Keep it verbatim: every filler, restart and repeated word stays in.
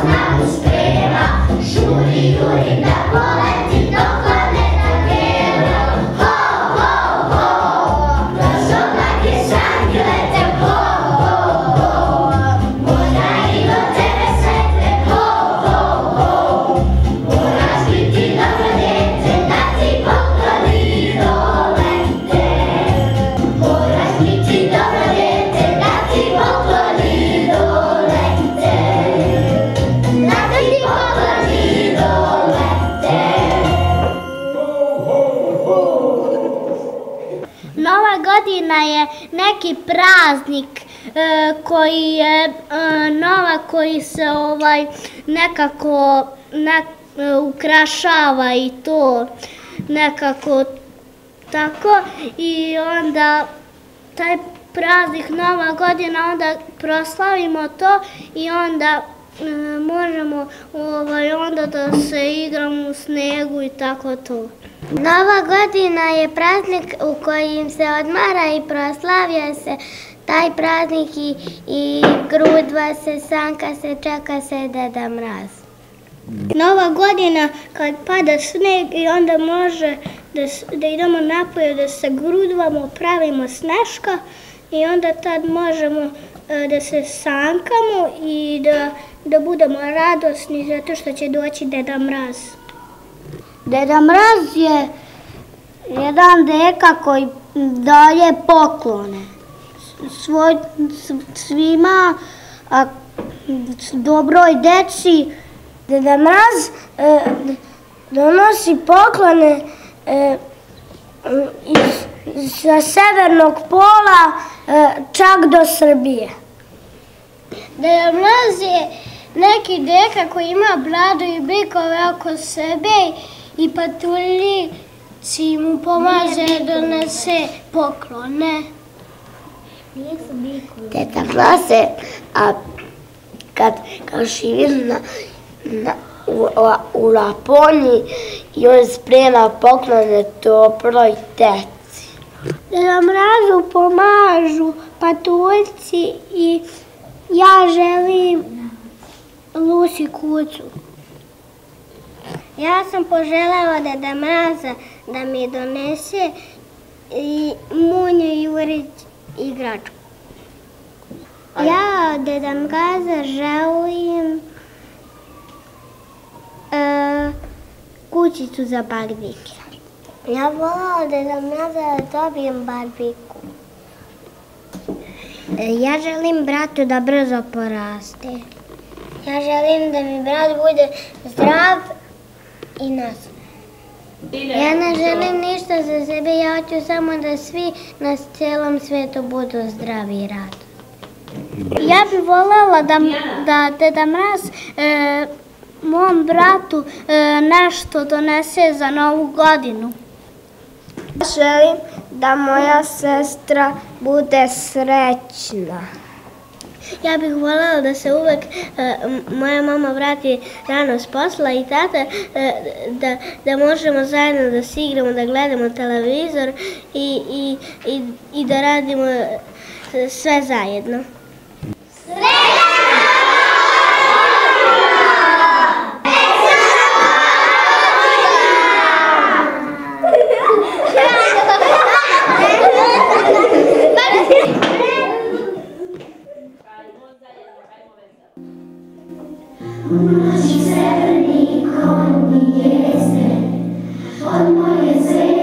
znaku sprema, žuri, juri da poleti do planeta Gera. Ho, ho, ho, kroz oblake sanki lete, ho, ho, ho, možda i do tebe svetle, ho, ho, ho, moraš biti dobro dete, da ti pokloni dolete. Moraš biti dobro dete, da ti pokloni dolete. Da ti pokloni dolete. Nova godina je neki praznik e, koji je e, nova, koji se ovaj nekako ne, e, ukrašava i to nekako tako, i onda taj praznik Nova godina onda proslavimo to i onda e, možemo ovaj onda da se igramo u snegu i tako to. Nova godina je praznik u kojim se odmara i proslavlja se taj praznik i, i grudva se, sanka se, čeka se Deda Mraz. Nova godina kad pada sneg i onda može da, da idemo napolje da se grudvamo, pravimo sneška i onda tad možemo e, da se sankamo i da, da budemo radosni zato što će doći Deda Mraz. Deda Mraz je jedan deka koji daje poklone svoj, svima, a dobroj deci. Deda Mraz e, donosi poklone e, iz, sa severnog pola e, čak do Srbije. Deda Mraz je neki deka koji ima bradu i bikove oko sebe i patuljci mu pomaže da donese poklone. Deda Mraz je, a kad, kad živi na, na, u, u Laponiji i on sprema poklone toploj teci. Deda Mrazu pomažu patuljci i ja želim Lusi kuću. Ja sam poželjela Deda Mraza da mi donese i Munju Jurić igračku. Ja od Deda Mraza želim e, kućicu za barbike. Ja volela od Deda Mraza da dobijem barbiku. Ja želim bratu da brzo poraste. Ja želim da mi brat bude zdrav i nas. Ja ne želim ništa za sebe, ja hoću samo da svi na cijelom svijetu budu zdravi i radni. Ja bih voljela da, da Deda Mraz e, mom bratu e, nešto donese za Novu godinu. Želim da moja sestra bude srećna. Ja bih voljela da se uvek e, moja mama vrati rano s posla i tata, e, da, da možemo zajedno da se igramo, da gledamo televizor i, i, i, i da radimo sve zajedno. Naši severni konji jeste od moje zemlje.